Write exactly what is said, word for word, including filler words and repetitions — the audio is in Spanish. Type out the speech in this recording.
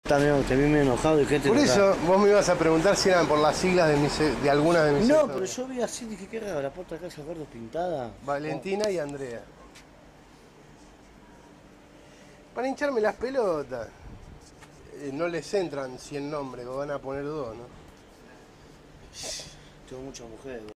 También te vi medio enojado y gente. Por eso vos me ibas a preguntar si eran por las siglas de, mis, de algunas de mis No, historias. pero yo vi así, dije, qué raro, la puerta de casa Gordo pintada. Valentina oh. y Andrea. Para hincharme las pelotas. Eh, no les entran cien nombres, van a poner dos, ¿no? Tengo muchas mujeres.